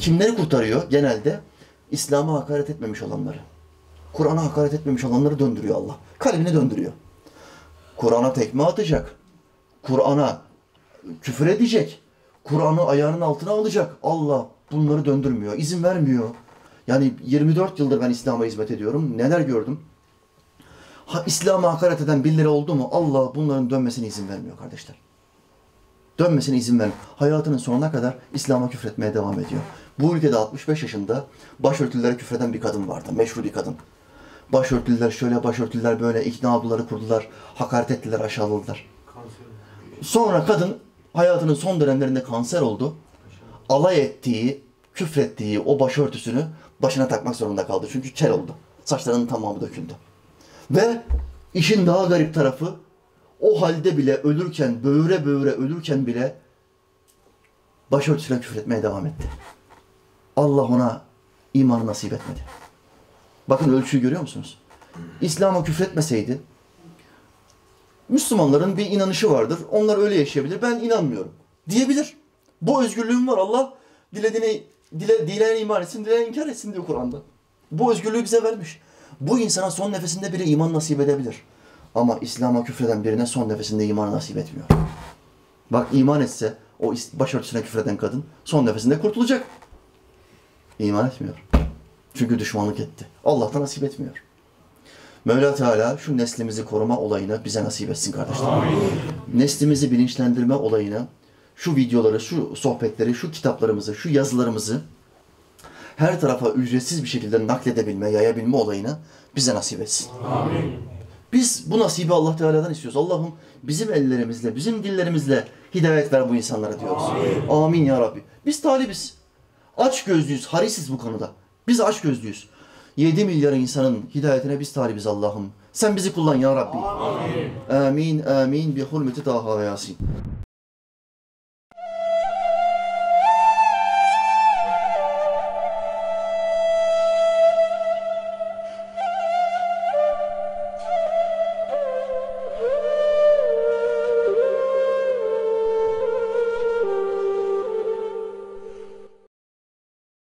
Kimleri kurtarıyor? Genelde İslam'a hakaret etmemiş olanları. Kur'an'a hakaret etmemiş olanları döndürüyor Allah. Kalbini döndürüyor. Kur'an'a tekme atacak. Kur'an'a küfür edecek. Kur'an'ı ayağının altına alacak. Allah bunları döndürmüyor, izin vermiyor. Yani 24 yıldır ben İslam'a hizmet ediyorum. Neler gördüm? İslam'a hakaret eden birileri oldu mu? Allah bunların dönmesine izin vermiyor kardeşler. Dönmesine izin vermiyor. Hayatının sonuna kadar İslam'a küfretmeye devam ediyor. Bu ülkede 65 yaşında başörtülülere küfreden bir kadın vardı. Meşhur bir kadın. Başörtülüler şöyle, başörtülüler böyle, ikna ablaları kurdular, hakaret ettiler, aşağıladılar. Sonra kadın hayatının son dönemlerinde kanser oldu. Alay ettiği, küfrettiği o başörtüsünü başına takmak zorunda kaldı. Çünkü kel oldu. Saçlarının tamamı döküldü. Ve işin daha garip tarafı, o halde bile ölürken, böğüre böğüre ölürken bile başörtüsüne küfretmeye devam etti. Allah ona imanı nasip etmedi. Bakın ölçüyü görüyor musunuz? İslam'a küfretmeseydi, Müslümanların bir inanışı vardır. Onlar öyle yaşayabilir. Ben inanmıyorum diyebilir. Bu özgürlüğüm var. Allah dileyen iman etsin, dileyen inkar etsin diyor Kur'an'da. Bu özgürlüğü bize vermiş. Bu insana son nefesinde bile iman nasip edebilir. Ama İslam'a küfreden birine son nefesinde iman nasip etmiyor. Bak iman etse o başörtüsüne küfreden kadın son nefesinde kurtulacak. İman etmiyor. Çünkü düşmanlık etti. Allah da nasip etmiyor. Mevla Teala şu neslimizi koruma olayını bize nasip etsin kardeşlerim. Amin. Neslimizi bilinçlendirme olayını, şu videoları, şu sohbetleri, şu kitaplarımızı, şu yazılarımızı her tarafa ücretsiz bir şekilde nakledebilme, yayabilme olayını bize nasip etsin. Amin. Biz bu nasibi Allah Teala'dan istiyoruz. Allah'ım bizim ellerimizle, bizim dillerimizle hidayet ver bu insanlara diyoruz. Amin. Amin ya Rabbi. Biz talibiz. Aç gözlüyüz, harisiz bu konuda. Biz aç gözlüyüz. 7 milyar insanın hidayetine biz talibiz Allah'ım. Sen bizi kullan ya Rabbi. Amin. Amin, amin. Bi hurmeti Taha ve Yasin.